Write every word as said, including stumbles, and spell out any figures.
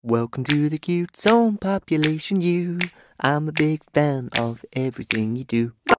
Welcome to the Cute Zone Population U. I'm a big fan of everything you do.